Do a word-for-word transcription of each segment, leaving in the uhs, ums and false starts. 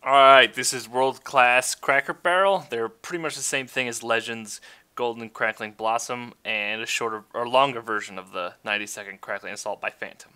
Alright, this is World Class Cracker Barrel. They're pretty much the same thing as Legends Golden Crackling Blossom and a shorter or longer version of the ninety second Crackling Assault by Phantom.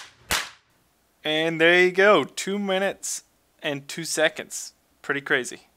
And there you go, two minutes and two seconds. Pretty crazy.